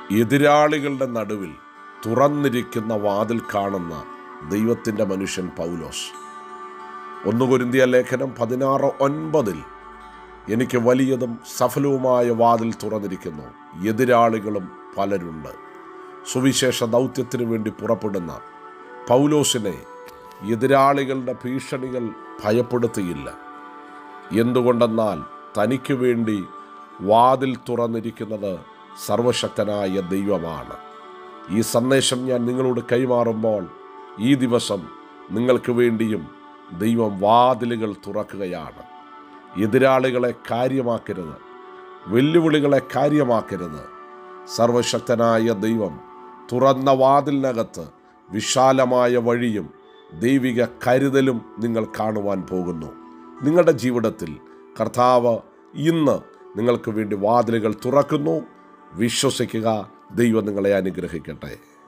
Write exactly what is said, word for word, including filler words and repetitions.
എതിരാളികളുടെ നടുവിൽ തുറന്നിരിക്കുന്ന വാതിൽ കാണുന്ന ദൈവത്തിൻ്റെ മനുഷ്യൻ പൗലോസ്. ഒന്ന് കൊരിന്ത്യർ ലേഖനം പതിനാറ് ഒൻപതിൽ എനിക്ക് വലിയതും സഫലവുമായ വാതിൽ തുറന്നിരിക്കുന്നു, എതിരാളികളും പലരുണ്ട്. സുവിശേഷ ദൗത്യത്തിനു വേണ്ടി പുറപ്പെടുന്ന പൗലോസിനെ എതിരാളികളുടെ ഭീഷണികൾ ഭയപ്പെടുത്തിയില്ല. എന്തുകൊണ്ടെന്നാൽ തനിക്ക് വേണ്ടി വാതിൽ തുറന്നിരിക്കുന്നത് സർവശക്തനായ ദൈവമാണ്. ഈ സന്ദേശം ഞാൻ നിങ്ങളോട് കൈമാറുമ്പോൾ ഈ ദിവസം നിങ്ങൾക്ക് വേണ്ടിയും ദൈവം വാതിലുകൾ തുറക്കുകയാണ്. എതിരാളികളെ കാര്യമാക്കരുത്, വെല്ലുവിളികളെ കാര്യമാക്കരുത്. സർവശക്തനായ ദൈവം തുറന്ന വാതിലിനകത്ത് വിശാലമായ വഴിയും ദൈവിക കരുതലും നിങ്ങൾ കാണുവാൻ പോകുന്നു. നിങ്ങളുടെ ജീവിതത്തിൽ കർത്താവ് ഇന്ന് നിങ്ങൾക്ക് വേണ്ടി വാതിലുകൾ തുറക്കുന്നു. വിശ്വസിക്കുക. ദൈവം നിങ്ങളെ അനുഗ്രഹിക്കട്ടെ.